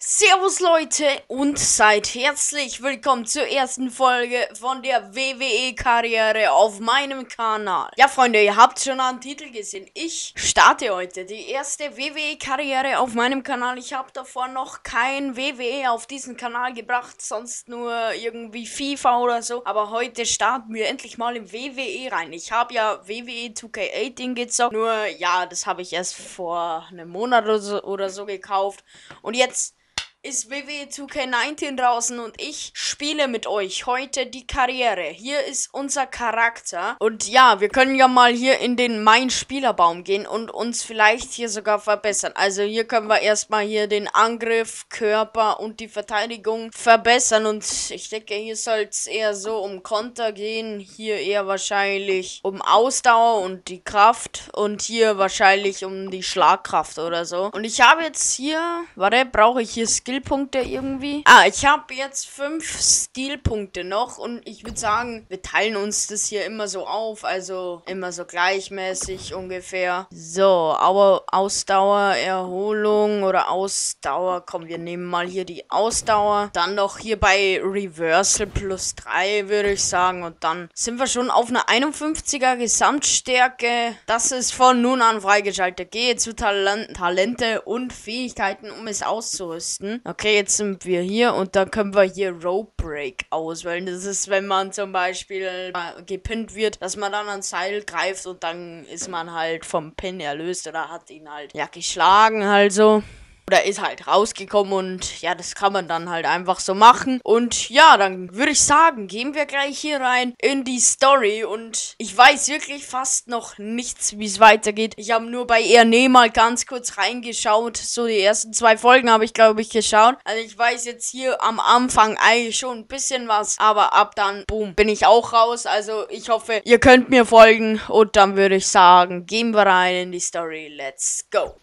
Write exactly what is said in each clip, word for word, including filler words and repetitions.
Servus Leute und seid herzlich willkommen zur ersten Folge von der W W E-Karriere auf meinem Kanal. Ja Freunde, ihr habt schon einen Titel gesehen. Ich starte heute die erste W W E-Karriere auf meinem Kanal. Ich habe davor noch kein W W E auf diesen Kanal gebracht, sonst nur irgendwie FIFA oder so. Aber heute starten wir endlich mal im W W E rein. Ich habe ja W W E zwei K achtzehn gezockt, nur ja, das habe ich erst vor einem Monat oder so, oder so gekauft. Und jetzt ist W W E zwei K neunzehn draußen und ich spiele mit euch heute die Karriere. Hier ist unser Charakter. Und ja, wir können ja mal hier in den Mein Spielerbaum gehen und uns vielleicht hier sogar verbessern. Also hier können wir erstmal hier den Angriff, Körper und die Verteidigung verbessern. Und ich denke, hier soll es eher so um Konter gehen. Hier eher wahrscheinlich um Ausdauer und die Kraft. Und hier wahrscheinlich um die Schlagkraft oder so. Und ich habe jetzt hier, warte, brauche ich hier Skill Punkte irgendwie. Ah, ich habe jetzt fünf Stilpunkte noch und ich würde sagen, wir teilen uns das hier immer so auf, also immer so gleichmäßig ungefähr. So, aber Ausdauer, Erholung oder Ausdauer, komm, wir nehmen mal hier die Ausdauer. Dann noch hier bei Reversal plus drei, würde ich sagen, und dann sind wir schon auf einer einundfünfziger Gesamtstärke. Das ist von nun an freigeschaltet. Gehe zu Talent Talente und Fähigkeiten, um es auszurüsten. Okay, jetzt sind wir hier und dann können wir hier Rope Break auswählen. Das ist, wenn man zum Beispiel äh, gepinnt wird, dass man dann ans Seil greift und dann ist man halt vom Pin erlöst oder hat ihn halt ja geschlagen, halt so. Oder ist halt rausgekommen und ja, das kann man dann halt einfach so machen. Und ja, dann würde ich sagen, gehen wir gleich hier rein in die Story. Und ich weiß wirklich fast noch nichts, wie es weitergeht. Ich habe nur bei Erne mal ganz kurz reingeschaut. So die ersten zwei Folgen habe ich, glaube ich, geschaut. Also ich weiß jetzt hier am Anfang eigentlich schon ein bisschen was. Aber ab dann, boom, bin ich auch raus. Also ich hoffe, ihr könnt mir folgen. Und dann würde ich sagen, gehen wir rein in die Story. Let's go.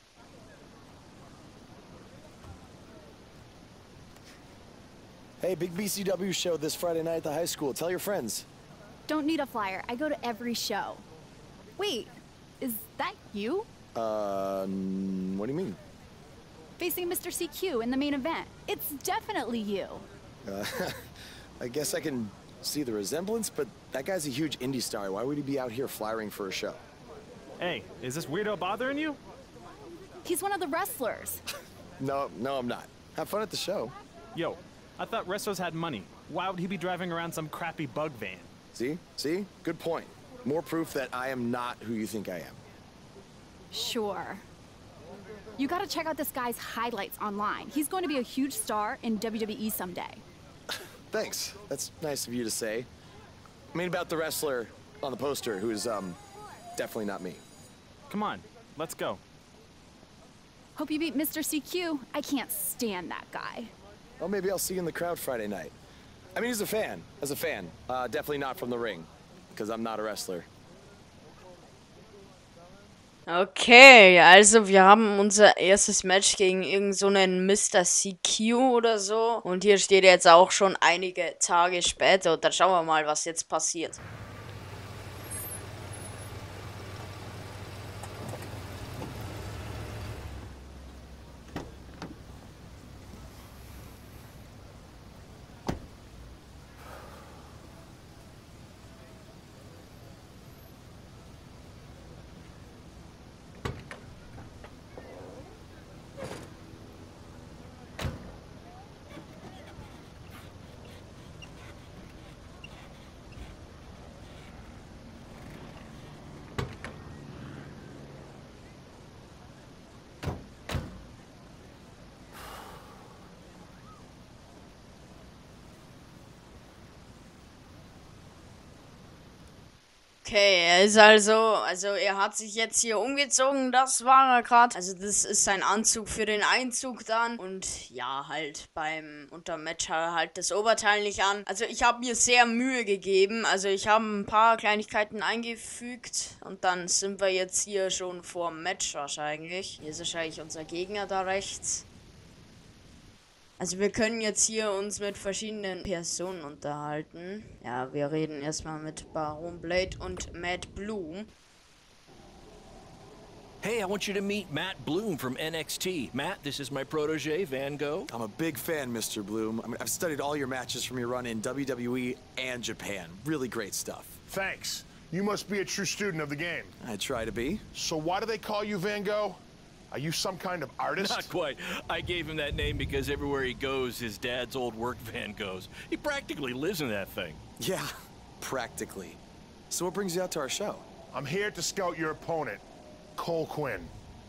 Hey, big B C W show this Friday night at the high school. Tell your friends. Don't need a flyer. I go to every show. Wait, is that you? Uh, n- what do you mean? Facing Mister C Q in the main event. It's definitely you. Uh, I guess I can see the resemblance, but that guy's a huge indie star. Why would he be out here flyering for a show? Hey, is this weirdo bothering you? He's one of the wrestlers. No, no, I'm not. Have fun at the show. Yo, I thought wrestlers had money. Why would he be driving around some crappy bug van? See? See? Good point. More proof that I am not who you think I am. Sure. You gotta check out this guy's highlights online. He's going to be a huge star in W W E someday. Thanks. That's nice of you to say. I mean about the wrestler on the poster who is, um, definitely not me. Come on, let's go. Hope you beat Mister C Q. I can't stand that guy. Well, maybe I'll see you in the crowd Friday night. I mean, as a fan. As a fan. Uh, definitely not from the ring. Because I'm not a wrestler. Okay, also wir haben unser erstes Match gegen irgend so einen Mister C Q oder so. Und hier steht jetzt auch schon einige Tage später. Und dann schauen wir mal, was jetzt passiert. Okay, er ist also, also er hat sich jetzt hier umgezogen, das war er gerade. Also das ist sein Anzug für den Einzug dann. Und ja, halt beim Untermatch hat er halt das Oberteil nicht an. Also ich habe mir sehr Mühe gegeben. Also ich habe ein paar Kleinigkeiten eingefügt. Und dann sind wir jetzt hier schon vor dem Match wahrscheinlich. Hier ist wahrscheinlich unser Gegner da rechts. Also wir können jetzt hier uns mit verschiedenen Personen unterhalten. Ja, wir reden erstmal mit Baron Blade und Matt Bloom. Hey, I want you to meet Matt Bloom from N X T. Matt, this is my protege, Van Gogh. I'm a big fan, Mister Bloom. I mean, I've studied all your matches from your run in W W E and Japan. Really great stuff. Thanks. You must be a true student of the game. I try to be. So why do they call you Van Gogh? Are you some kind of artist? Not quite. I gave him that name because everywhere he goes, his dad's old work van goes. He practically lives in that thing. Yeah, practically. So what brings you out to our show? I'm here to scout your opponent, Cole Quinn.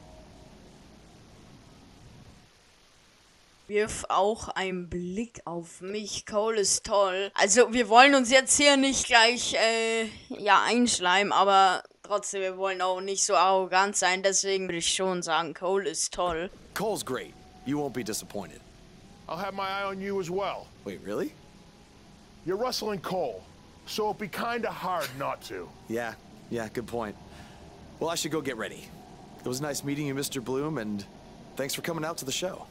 Wirf auch einen Blick auf mich. Cole ist toll. Also wir wollen uns jetzt hier nicht gleich äh, ja einschleimen, aber trotzdem, wir wollen auch nicht so arrogant sein. Deswegen würde ich schon sagen, Cole ist toll. Cole's great. You won't be disappointed. I'll have my eye on you as well. Wait, really? You're wrestling Cole, so it'd be kinda hard not to. Yeah, yeah, good point. Well, I should go get ready. It was nice meeting you, Mister Bloom, and thanks for coming out to the show.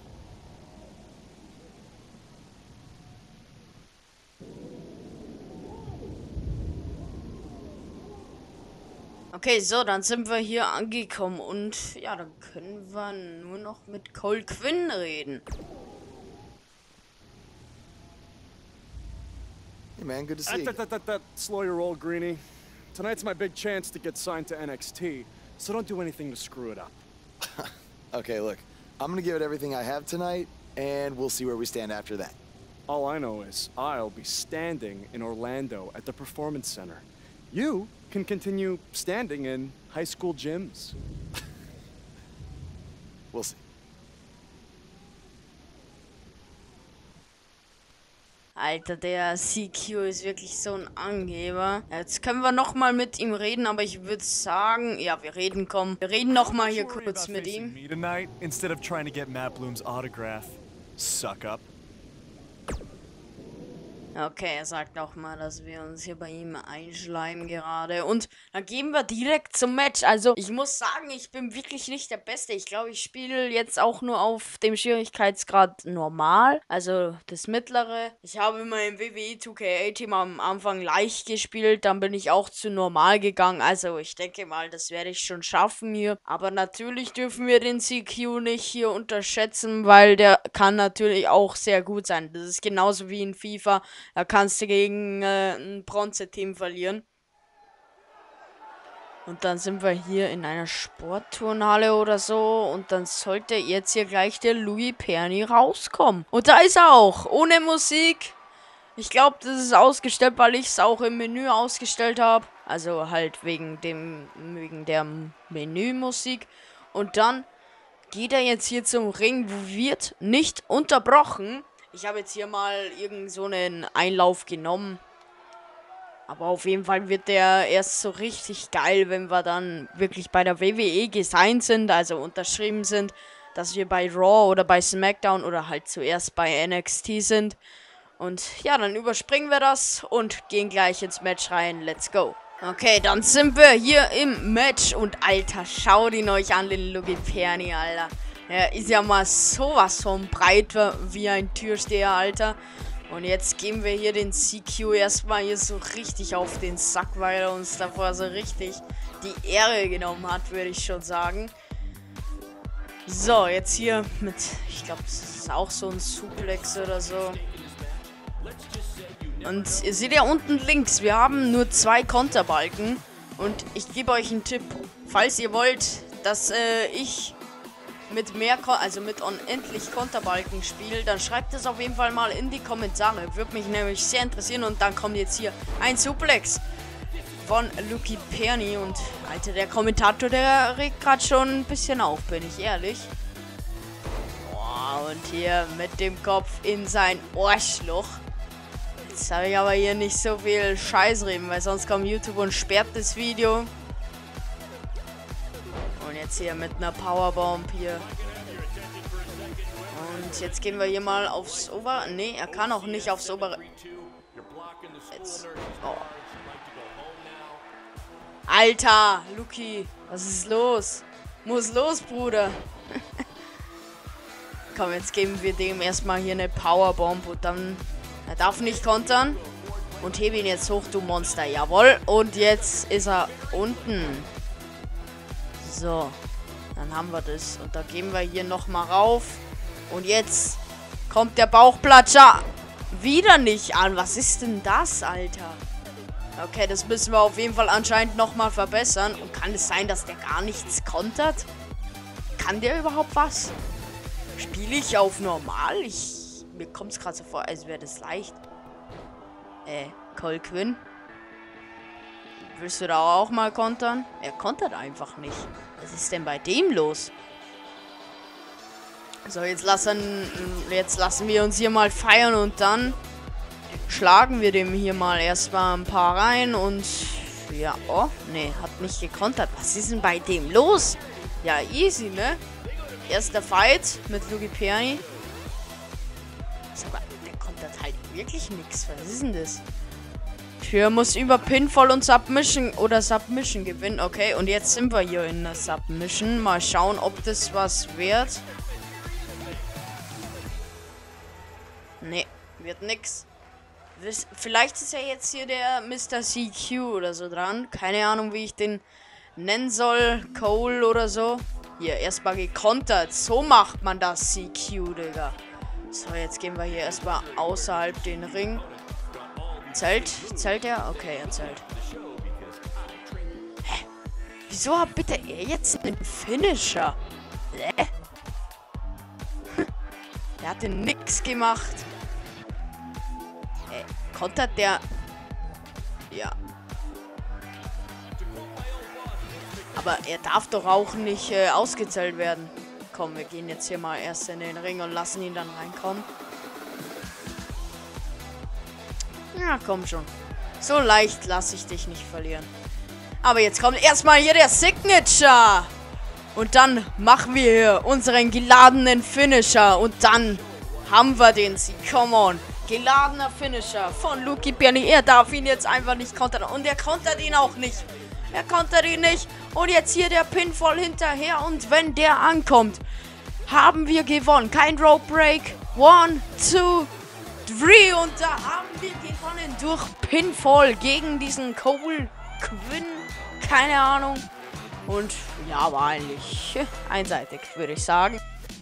Okay, so, dann sind wir hier angekommen und ja, dann können wir nur noch mit Cole Quinn reden. Hey man, good to see you. That, that, that, that, slow your roll, Greenie. Tonight's my big chance to get signed to N X T, so don't do anything to screw it up. Okay, look, I'm gonna give it everything I have tonight, and we'll see where we stand after that. All I know is I'll be standing in Orlando at the Performance Center. You can continue standing in high school gyms. We'll see. Alter, der C Q ist wirklich so ein Angeber. Jetzt können wir noch mal mit ihm reden, aber ich würde sagen, ja, wir reden, komm. Wir reden noch mal hier kurz mit ihm. Me tonight instead of trying to get Matt Bloom's autograph. Suck up. Okay, er sagt auch mal, dass wir uns hier bei ihm einschleimen gerade. Und dann gehen wir direkt zum Match. Also, ich muss sagen, ich bin wirklich nicht der Beste. Ich glaube, ich spiele jetzt auch nur auf dem Schwierigkeitsgrad normal. Also, das mittlere. Ich habe immer im W W E zwei K A-Team am Anfang leicht gespielt. Dann bin ich auch zu normal gegangen. Also, ich denke mal, das werde ich schon schaffen hier. Aber natürlich dürfen wir den C Q nicht hier unterschätzen, weil der kann natürlich auch sehr gut sein. Das ist genauso wie in FIFA. Da kannst du gegen äh, ein Bronze-Team verlieren. Und dann sind wir hier in einer Sportturnhalle oder so. Und dann sollte jetzt hier gleich der Louis Perny rauskommen. Und da ist er auch, ohne Musik. Ich glaube, das ist ausgestellt, weil ich es auch im Menü ausgestellt habe. Also halt wegen dem, wegen der Menümusik. Und dann geht er jetzt hier zum Ring, wird nicht unterbrochen. Ich habe jetzt hier mal irgend so einen Einlauf genommen. Aber auf jeden Fall wird der erst so richtig geil, wenn wir dann wirklich bei der W W E gesigned sind, also unterschrieben sind, dass wir bei Raw oder bei SmackDown oder halt zuerst bei N X T sind. Und ja, dann überspringen wir das und gehen gleich ins Match rein. Let's go. Okay, dann sind wir hier im Match und Alter, schaut ihn euch an, den Louis Perny, Alter. Er ist ja mal sowas von breit wie ein Türsteher, Alter. Und jetzt geben wir hier den C Q erstmal hier so richtig auf den Sack, weil er uns davor so richtig die Ehre genommen hat, würde ich schon sagen. So, jetzt hier mit, ich glaube, das ist auch so ein Suplex oder so. Und ihr seht ja unten links, wir haben nur zwei Konterbalken. Und ich gebe euch einen Tipp, falls ihr wollt, dass äh, ich mit mehr, Kon also mit unendlich Konterbalken spiele, dann schreibt es auf jeden Fall mal in die Kommentare. Würde mich nämlich sehr interessieren. Und dann kommt jetzt hier ein Suplex von Louis Perny. Und Alter, der Kommentator, der regt gerade schon ein bisschen auf, bin ich ehrlich. Boah, und hier mit dem Kopf in sein Ohrschloch. Jetzt habe ich aber hier nicht so viel Scheiß reden, weil sonst kommt YouTube und sperrt das Video. Und jetzt hier mit einer Powerbomb hier. Und jetzt gehen wir hier mal aufs obere. Nee, er kann auch nicht aufs obere. Jetzt. Oh. Alter, Luki, was ist los? Muss los, Bruder. Komm, jetzt geben wir dem erstmal hier eine Powerbomb und dann. Er darf nicht kontern. Und hebe ihn jetzt hoch, du Monster. Jawohl. Und jetzt ist er unten. So. Dann haben wir das. Und da gehen wir hier nochmal rauf. Und jetzt kommt der Bauchplatscher wieder nicht an. Was ist denn das, Alter? Okay, das müssen wir auf jeden Fall anscheinend nochmal verbessern. Und kann es sein, dass der gar nichts kontert? Kann der überhaupt was? Spiele ich auf normal? Ich, mir kommt es gerade so vor, als wäre das leicht. Äh, Cole Quinn. Willst du da auch mal kontern? Er kontert einfach nicht. Was ist denn bei dem los? So, jetzt lassen, jetzt lassen wir uns hier mal feiern und dann schlagen wir dem hier mal erstmal ein paar rein und ja, oh, nee, hat nicht gekontert. Was ist denn bei dem los? Ja, easy, ne? Erster Fight mit Luigi Perni. Aber der kontert halt wirklich nichts. Was ist denn das? Tür muss über Pinfall und Submission oder Submission gewinnen. Okay, und jetzt sind wir hier in der Submission. Mal schauen, ob das was wird. Nee, wird nix. Vielleicht ist ja jetzt hier der Mister C Q oder so dran. Keine Ahnung, wie ich den nennen soll. Cole oder so. Hier, erstmal gekontert. So macht man das, C Q, Digga. So, jetzt gehen wir hier erstmal außerhalb den Ring. Zählt? Zählt er? Okay, er zählt. Hä? Wieso hat bitte er jetzt einen Finisher? Hä? Der hatte nix gemacht. Äh, kontert der... Ja. Aber er darf doch auch nicht äh, ausgezählt werden. Komm, wir gehen jetzt hier mal erst in den Ring und lassen ihn dann reinkommen. Ja, komm schon. So leicht lasse ich dich nicht verlieren. Aber jetzt kommt erstmal hier der Signature. Und dann machen wir hier unseren geladenen Finisher. Und dann haben wir den Sieg. Come on. Geladener Finisher von Luigi Perni. Er darf ihn jetzt einfach nicht kontern. Und er kontert ihn auch nicht. Er kontert ihn nicht. Und jetzt hier der Pinfall hinterher. Und wenn der ankommt, haben wir gewonnen. Kein Rope Break. One, two, three. Und da haben wir gewonnen durch Pinfall gegen diesen Cole Quinn. Keine Ahnung. Und ja, war eigentlich einseitig, würde ich sagen.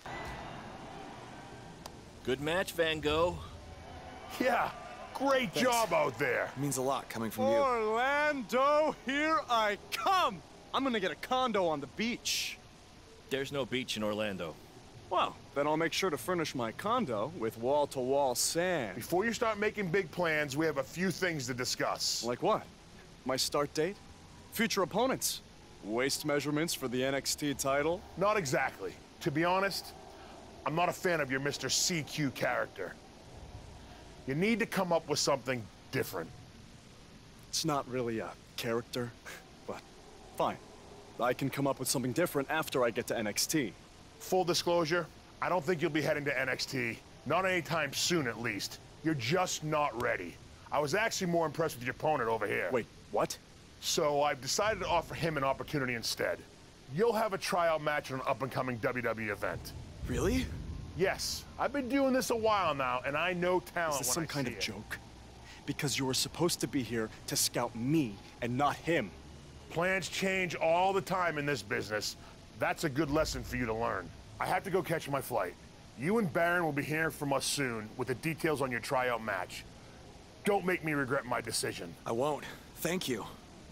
Good match, Van Gogh. Yeah, great Thanks. job out there. Means a lot coming from you. Orlando, here I come! I'm gonna get a condo on the beach. There's no beach in Orlando. Well, then I'll make sure to furnish my condo with wall-to-wall sand. Before you start making big plans, we have a few things to discuss. Like what? My start date? Future opponents? Waist measurements for the N X T title? Not exactly. To be honest, I'm not a fan of your Mister C Q character. You need to come up with something different. It's not really a character, but fine. I can come up with something different after I get to N X T. Full disclosure, I don't think you'll be heading to N X T. Not anytime soon, at least. You're just not ready. I was actually more impressed with your opponent over here. Wait, what? So I've decided to offer him an opportunity instead. You'll have a tryout match on an up-and-coming W W E event. Really? Yes, I've been doing this a while now, and I know talent Is this when some I kind see of it. joke? Because you were supposed to be here to scout me and not him. Plans change all the time in this business. That's a good lesson for you to learn. I have to go catch my flight. You and Baron will be hearing from us soon with the details on your tryout match. Don't make me regret my decision. I won't. Thank you.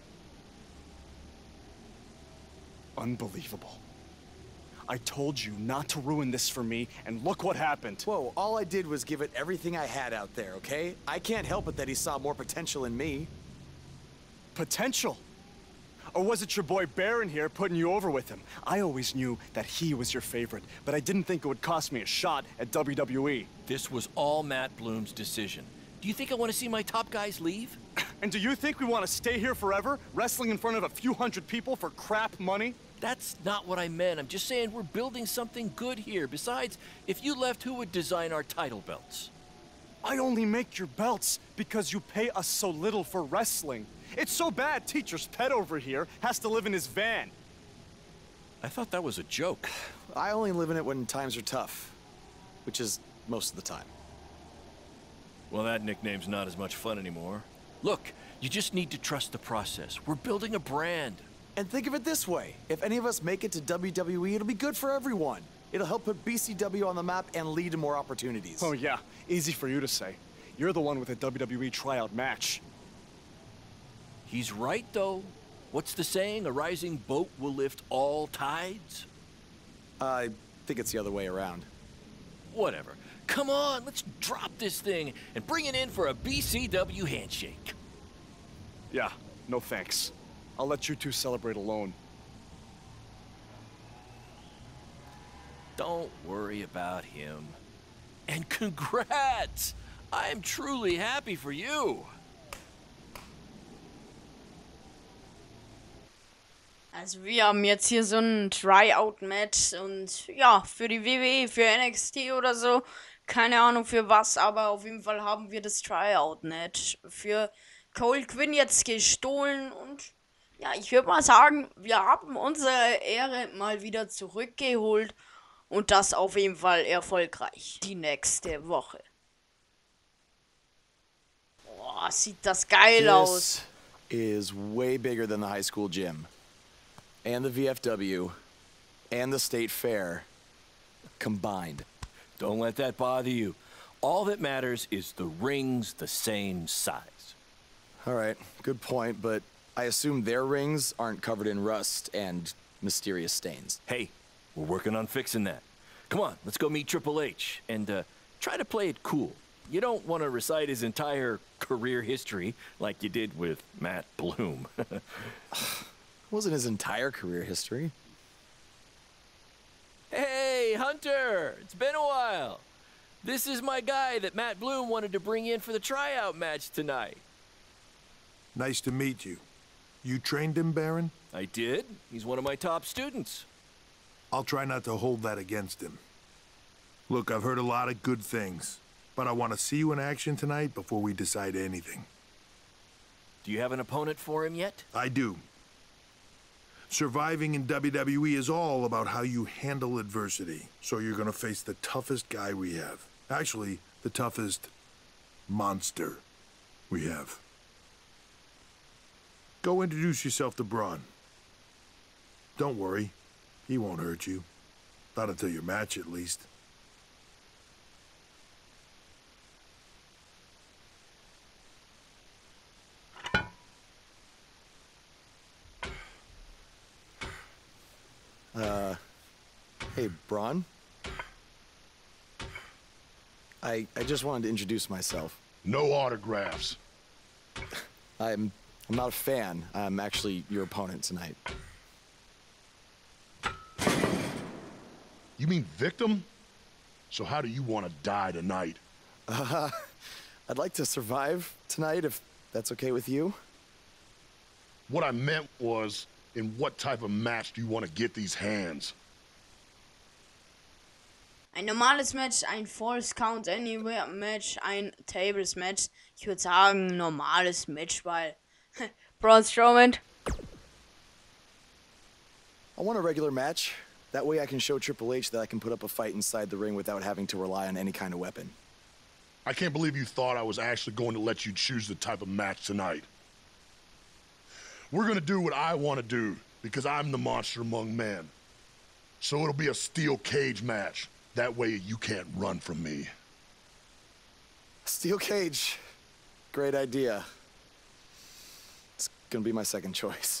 Unbelievable. I told you not to ruin this for me, and look what happened. Whoa, all I did was give it everything I had out there, okay? I can't help it that he saw more potential in me. Potential? Or was it your boy Baron here putting you over with him? I always knew that he was your favorite, but I didn't think it would cost me a shot at W W E. This was all Matt Bloom's decision. Do you think I want to see my top guys leave? And do you think we want to stay here forever, wrestling in front of a few hundred people for crap money? That's not what I meant. I'm just saying we're building something good here. Besides, if you left, who would design our title belts? I only make your belts because you pay us so little for wrestling. It's so bad Teacher's pet over here has to live in his van. I thought that was a joke. I only live in it when times are tough, which is most of the time. Well, that nickname's not as much fun anymore. Look, you just need to trust the process. We're building a brand. And think of it this way. If any of us make it to W W E, it'll be good for everyone. It'll help put B C W on the map and lead to more opportunities. Oh yeah, easy for you to say. You're the one with a W W E tryout match. He's right, though. What's the saying? A rising boat will lift all tides? I think it's the other way around. Whatever. Come on, let's drop this thing and bring it in for a B C W handshake. Yeah, no thanks. I'll let you two celebrate alone. Don't worry about him. And congrats! I'm truly happy for you. Also wir haben jetzt hier so ein Tryout-Match und ja, für die W W E, für N X T oder so, keine Ahnung für was, aber auf jeden Fall haben wir das Tryout-Match für Cole Quinn jetzt gestohlen und ja, ich würde mal sagen, wir haben unsere Ehre mal wieder zurückgeholt und das auf jeden Fall erfolgreich die nächste Woche. Boah, sieht das geil aus. This is way bigger than the high school gym. And the V F W. And the State Fair. Combined. Don't let that bother you. All that matters is the ring's the same size. All right, good point, but I assume their rings aren't covered in rust and mysterious stains. Hey, we're working on fixing that. Come on, let's go meet Triple H and uh, try to play it cool. You don't want to recite his entire career history like you did with Matt Bloom. Wasn't his entire career history. Hey, Hunter! It's been a while. This is my guy that Matt Bloom wanted to bring in for the tryout match tonight. Nice to meet you. You trained him, Baron? I did. He's one of my top students. I'll try not to hold that against him. Look, I've heard a lot of good things, but I want to see you in action tonight before we decide anything. Do you have an opponent for him yet? I do. Surviving in W W E is all about how you handle adversity. So you're gonna face the toughest guy we have. Actually, the toughest monster we have. Go introduce yourself to Braun. Don't worry, he won't hurt you. Not until your match, at least. Uh, hey, Braun? I, I just wanted to introduce myself. No autographs. I'm, I'm not a fan. I'm actually your opponent tonight. You mean victim? So how do you want to die tonight? Uh, I'd like to survive tonight, if that's okay with you. What I meant was, in what type of match do you want to get these hands? Ein normales Match, ein Falls Count Anywhere Match, ein Tables Match. Ich würde sagen, normales Match, weil Braun Strowman. I want a regular match. That way I can show Triple H that I can put up a fight inside the ring without having to rely on any kind of weapon. I can't believe you thought I was actually going to let you choose the type of match tonight. We're gonna do what I want to do, because I'm the monster among men. So it'll be a steel cage match. That way you can't run from me. Steel cage. Great idea. It's gonna be my second choice.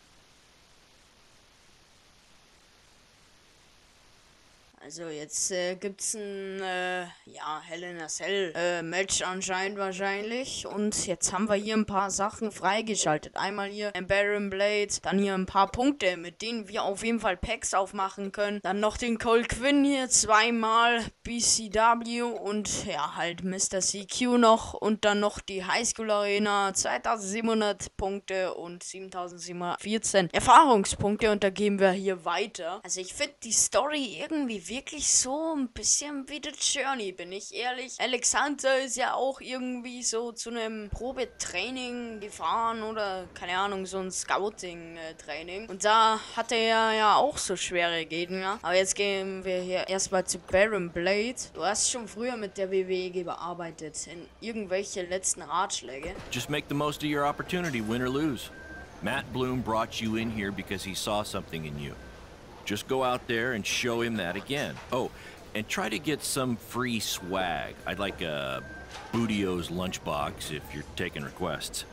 Also jetzt äh, gibt's ein äh, ja, Hell in a Cell äh, Match anscheinend wahrscheinlich. Und jetzt haben wir hier ein paar Sachen freigeschaltet. Einmal hier ein Baron Blade, dann hier ein paar Punkte, mit denen wir auf jeden Fall Packs aufmachen können. Dann noch den Cole Quinn hier, zweimal B C W und ja, halt Mister C Q noch. Und dann noch die Highschool Arena, zweitausendsiebenhundert Punkte und siebentausendsiebenhundertvierzehn Erfahrungspunkte. Und da gehen wir hier weiter. Also ich finde die Story irgendwie wirklich so ein bisschen wie The Journey, bin ich ehrlich. Alex Hunter ist ja auch irgendwie so zu einem Probetraining gefahren oder, keine Ahnung, so ein Scouting-Training. Und da hatte er ja auch so schwere Gegner. Aber jetzt gehen wir hier erstmal zu Baron Blade. Du hast schon früher mit der W W E gearbeitet. In irgendwelche letzten Ratschläge? Just make the most of your opportunity, win or lose. Matt Bloom brought you in here because he saw something in you. Just go out there and show him that again. Oh, and try to get some free swag. I'd like a Bootio's lunchbox if you're taking requests.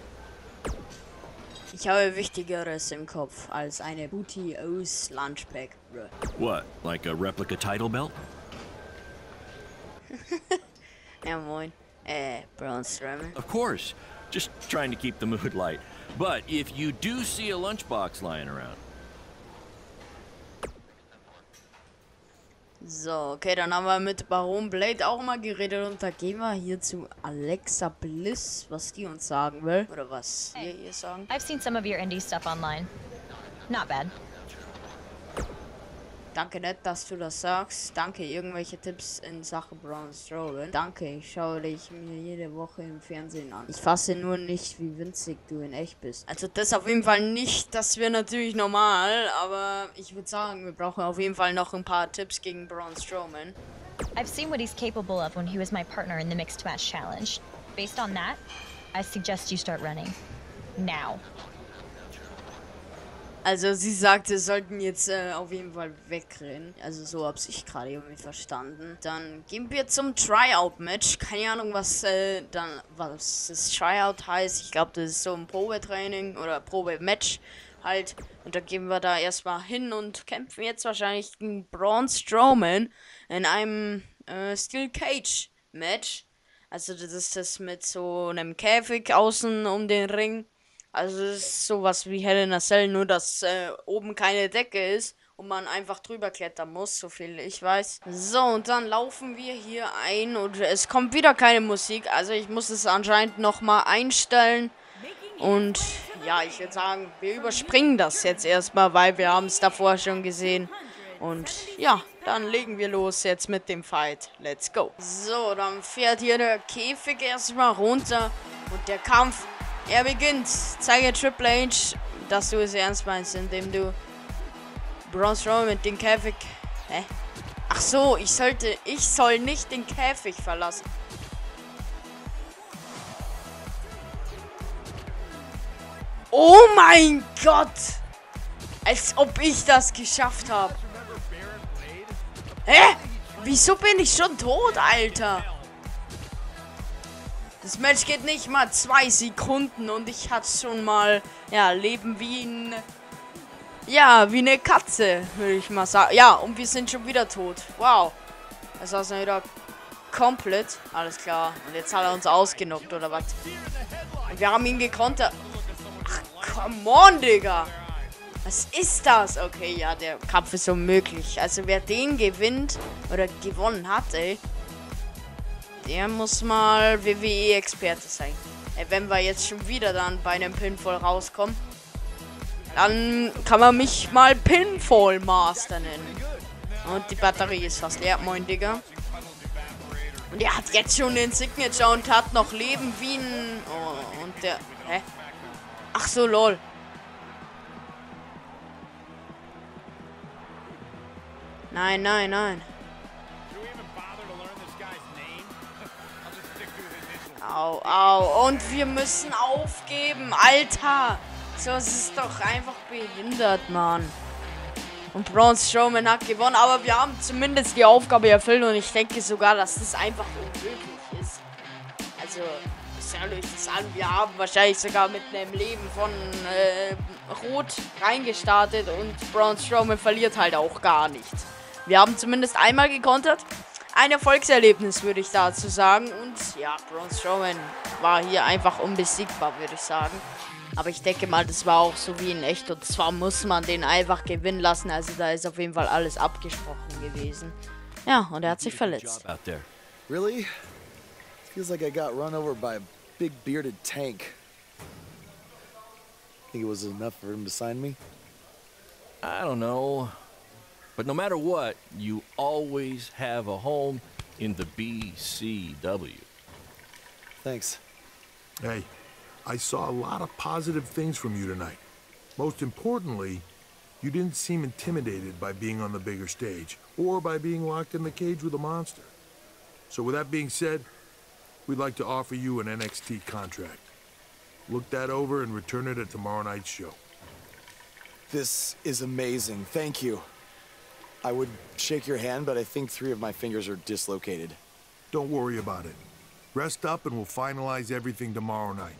Ich habe Wichtigeres im Kopf als eine Bootio's Lunchpack. What, like a replica title belt? Ja, moin. Äh, Braun Strowman. Of course. Just trying to keep the mood light. But if you do see a lunchbox lying around. So, okay, dann haben wir mit Baron Blade auch mal geredet und da gehen wir hier zu Alexa Bliss, was die uns sagen will. Oder was wir ihr sagen. I've seen some of your indie stuff online. Not bad. Danke nett, dass du das sagst. Danke, irgendwelche Tipps in Sache Braun Strowman. Danke, ich schaue dich mir jede Woche im Fernsehen an. Ich fasse nur nicht, wie winzig du in echt bist. Also das auf jeden Fall nicht, das wäre natürlich normal, aber ich würde sagen, wir brauchen auf jeden Fall noch ein paar Tipps gegen Braun Strowman. I've seen what he's capable of when he was my partner in the Mixed Match Challenge. Based on that, I suggest you start running. Now. Also sie sagte, wir sollten jetzt äh, auf jeden Fall wegrennen. Also so habe ich gerade irgendwie verstanden. Dann gehen wir zum Tryout-Match. Keine Ahnung, was äh, dann was das Tryout heißt. Ich glaube, das ist so ein Probetraining oder Probematch halt. Und da gehen wir da erstmal hin und kämpfen jetzt wahrscheinlich gegen Braun Strowman in einem äh, Steel Cage Match. Also das ist das mit so einem Käfig außen um den Ring. Also es ist sowas wie Hell in a Cell, nur dass äh, oben keine Decke ist und man einfach drüber klettern muss, so viel ich weiß. So, und dann laufen wir hier ein und es kommt wieder keine Musik. Also ich muss es anscheinend nochmal einstellen. Und ja, ich würde sagen, wir überspringen das jetzt erstmal, weil wir haben es davor schon gesehen. Und ja, dann legen wir los jetzt mit dem Fight. Let's go. So, dann fährt hier der Käfig erstmal runter und der Kampf... Er beginnt. Zeige Triple H, dass du es ernst meinst, indem du Braun Strowman mit dem Käfig... Hä? Ach so, ich sollte... Ich soll nicht den Käfig verlassen. Oh mein Gott! Als ob ich das geschafft habe. Hä? Wieso bin ich schon tot, Alter? Das Match geht nicht mal zwei Sekunden und ich hatte schon mal, ja, Leben wie ein, ja, wie eine Katze, würde ich mal sagen. Ja, und wir sind schon wieder tot. Wow. Das war dann wieder komplett. Alles klar. Und jetzt hat er uns ausgenockt, oder was? Und wir haben ihn gekontert. Ach, come on, Digga. Was ist das? Okay, ja, der Kampf ist unmöglich. Also wer den gewinnt oder gewonnen hat, ey. Der muss mal W W E-Experte sein. Ey, wenn wir jetzt schon wieder dann bei einem Pinfall rauskommen, dann kann man mich mal Pinfall Master nennen. Und die Batterie ist fast leer. Moin, Digga. Und er hat jetzt schon den Signature und hat noch Leben wie ein... Oh, und der... Hä? Ach so, lol. Nein, nein, nein. Au, au. Und wir müssen aufgeben. Alter. So, es ist doch einfach behindert, Mann. Und Braun Strowman hat gewonnen. Aber wir haben zumindest die Aufgabe erfüllt. Und ich denke sogar, dass das einfach unmöglich ist. Also, schaut euch das an. Wir haben wahrscheinlich sogar mit einem Leben von äh, Rot reingestartet. Und Braun Strowman verliert halt auch gar nichts. Wir haben zumindest einmal gekontert. Ein Erfolgserlebnis, würde ich dazu sagen. Und ja, Braun Strowman war hier einfach unbesiegbar, würde ich sagen. Aber ich denke mal, das war auch so wie in echt. Und zwar muss man den einfach gewinnen lassen. Also da ist auf jeden Fall alles abgesprochen gewesen. Ja, und er hat sich verletzt. Really? Feels like I got run over by a big bearded tank. Think it was enough for him to sign me? I don't know. But no matter what, you always have a home in the B C W. Thanks. Hey, I saw a lot of positive things from you tonight. Most importantly, you didn't seem intimidated by being on the bigger stage or by being locked in the cage with a monster. So with that being said, we'd like to offer you an N X T contract. Look that over and return it at tomorrow night's show. This is amazing. Thank you. I would shake your hand, but I think three of my fingers are dislocated. Don't worry about it. Rest up and we'll finalize everything tomorrow night.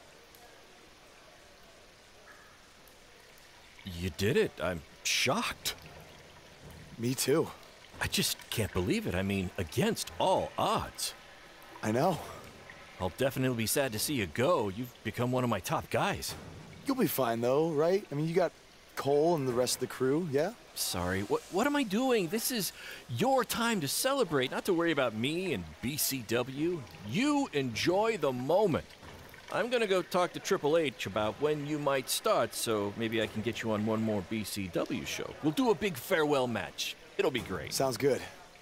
You did it. I'm shocked. Me too. I just can't believe it. I mean, against all odds. I know. I'll definitely be sad to see you go. You've become one of my top guys. You'll be fine though, right? I mean, you got Cole and the rest of the crew, yeah? Sorry, what, what am I doing? This is your time to celebrate, not to worry about me and B C W. You enjoy the moment. I'm gonna go talk to Triple H about when you might start, so maybe I can get you on one more B C W show. We'll do a big farewell match. It'll be great. Sounds good.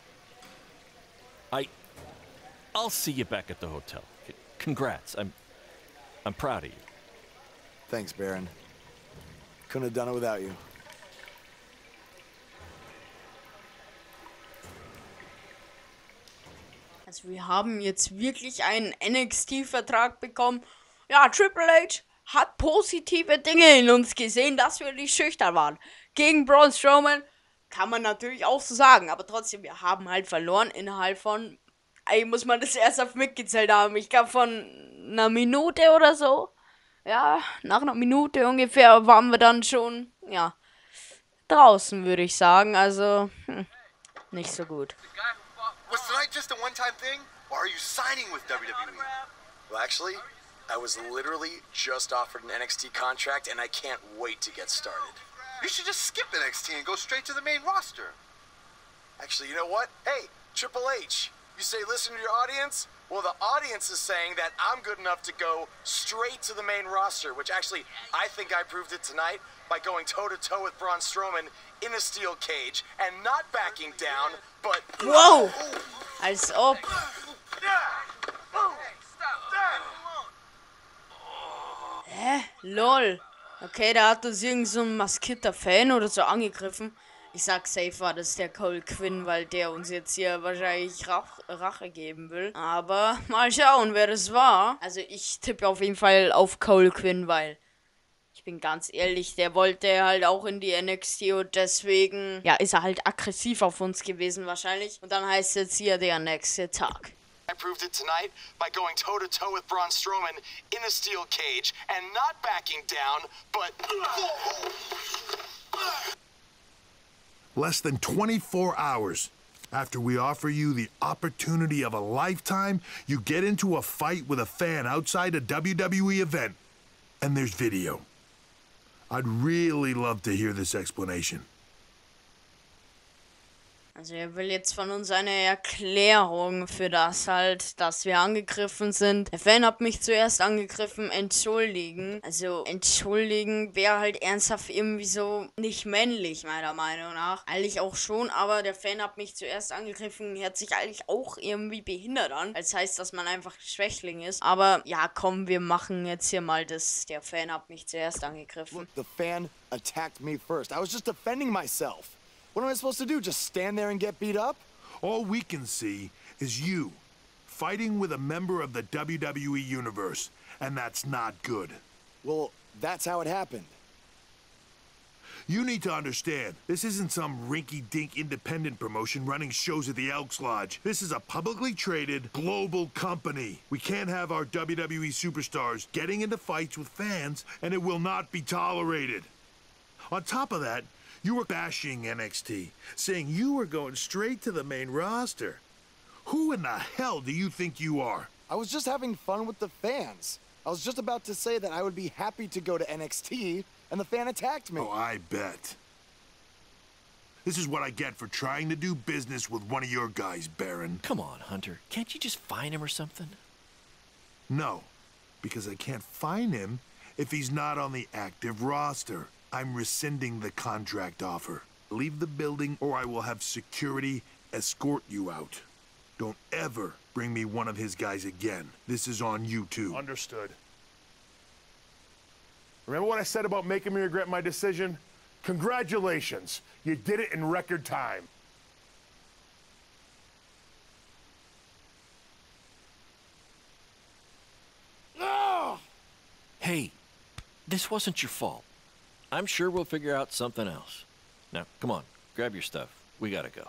I... I'll see you back at the hotel. Congrats. I'm... I'm proud of you. Thanks, Baron. Couldn't have done it without you. Also wir haben jetzt wirklich einen N X T-Vertrag bekommen. Ja, Triple H hat positive Dinge in uns gesehen, dass wir nicht schüchtern waren. Gegen Braun Strowman kann man natürlich auch so sagen, aber trotzdem, wir haben halt verloren innerhalb von, eigentlich muss man das erst auf mitgezählt haben, ich glaube von einer Minute oder so. Ja, nach einer Minute ungefähr waren wir dann schon, ja, draußen, würde ich sagen, also, hm, nicht so gut. Was tonight just a one-time thing, or are you signing with W W E? Well, actually, I was literally just offered an N X T contract, and I can't wait to get started. You should just skip N X T and go straight to the main roster. Actually, you know what? Hey, Triple H, you say listen to your audience? Well, the audience is saying that I'm good enough to go straight to the main roster, which actually, I think I proved it tonight by going toe-to-toe with Braun Strowman in a steel cage and not backing down, but... Wow! Als ob... Hä? Lol. Okay, da hat uns irgend so ein maskierter Fan oder so angegriffen. Ich sag safe war das der Cole Quinn, weil der uns jetzt hier wahrscheinlich Rach Rache geben will. Aber mal schauen, wer das war. Also ich tippe auf jeden Fall auf Cole Quinn, weil ich bin ganz ehrlich, der wollte halt auch in die N X T und deswegen, ja, ist er halt aggressiv auf uns gewesen wahrscheinlich. Und dann heißt jetzt hier der nächste Tag. I proved it tonight by going toe-to-toe with Braun Strowman in a steel cage and not backing down, but... Less than twenty-four hours after we offer you the opportunity of a lifetime, you get into a fight with a fan outside a W W E event, and there's video. I'd really love to hear this explanation. Also er will jetzt von uns eine Erklärung für das halt, dass wir angegriffen sind. Der Fan hat mich zuerst angegriffen, entschuldigen. Also entschuldigen wäre halt ernsthaft irgendwie so nicht männlich, meiner Meinung nach. Eigentlich auch schon, aber der Fan hat mich zuerst angegriffen, hört sich eigentlich auch irgendwie behindert an. Das heißt, dass man einfach Schwächling ist. Aber ja, komm, wir machen jetzt hier mal das. Der Fan hat mich zuerst angegriffen. Look, the fan attacked me first. I was just defending myself. What am I supposed to do? Just stand there and get beat up? All we can see is you fighting with a member of the W W E Universe, and that's not good. Well, that's how it happened. You need to understand, this isn't some rinky-dink independent promotion running shows at the Elks Lodge. This is a publicly traded global company. We can't have our W W E superstars getting into fights with fans, and it will not be tolerated. On top of that, you were bashing N X T, saying you were going straight to the main roster. Who in the hell do you think you are? I was just having fun with the fans. I was just about to say that I would be happy to go to N X T, and the fan attacked me. Oh, I bet. This is what I get for trying to do business with one of your guys, Baron. Come on, Hunter. Can't you just fine him or something? No, because I can't fine him if he's not on the active roster. I'm rescinding the contract offer. Leave the building or I will have security escort you out. Don't ever bring me one of his guys again. This is on you too. Understood. Remember what I said about making me regret my decision? Congratulations. You did it in record time. Hey, this wasn't your fault. I'm sure we'll figure out something else. Now, come on, grab your stuff. We gotta go.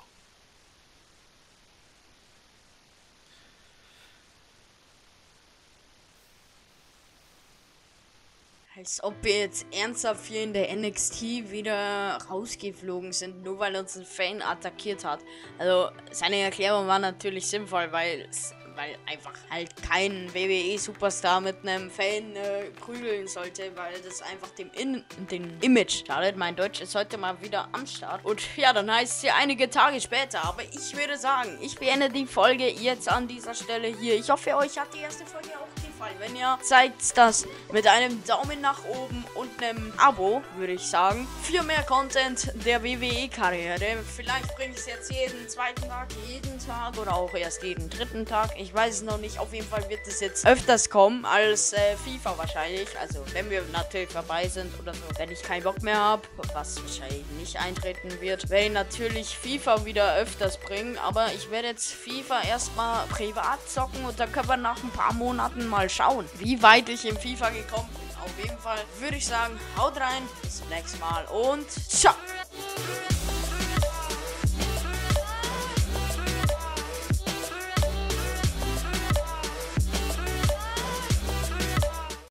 Als ob wir jetzt ernsthaft hier in der N X T wieder rausgeflogen sind, nur weil uns ein Fan attackiert hat. Also seine Erklärung war natürlich sinnvoll, weil weil einfach halt kein W W E-Superstar mit einem Fan äh, prügeln sollte, weil das einfach dem, In dem Image schadet. Mein Deutsch ist heute mal wieder am Start. Und ja, dann heißt es ja einige Tage später. Aber ich würde sagen, ich beende die Folge jetzt an dieser Stelle hier. Ich hoffe, euch hat die erste Folge auch gefallen. Wenn ja, zeigt das mit einem Daumen nach oben und einem Abo, würde ich sagen, für mehr Content der W W E-Karriere. Vielleicht bringe ich es jetzt jeden zweiten Tag, jeden Tag oder auch erst jeden dritten Tag. Ich weiß es noch nicht. Auf jeden Fall wird es jetzt öfters kommen als äh, FIFA wahrscheinlich. Also wenn wir natürlich vorbei sind oder so. Wenn ich keinen Bock mehr habe, was wahrscheinlich nicht eintreten wird, werde ich natürlich FIFA wieder öfters bringen. Aber ich werde jetzt FIFA erstmal privat zocken und dann können wir nach ein paar Monaten mal schauen, wie weit ich in FIFA gekommen bin. Auf jeden Fall würde ich sagen, haut rein, bis zum nächsten Mal und ciao!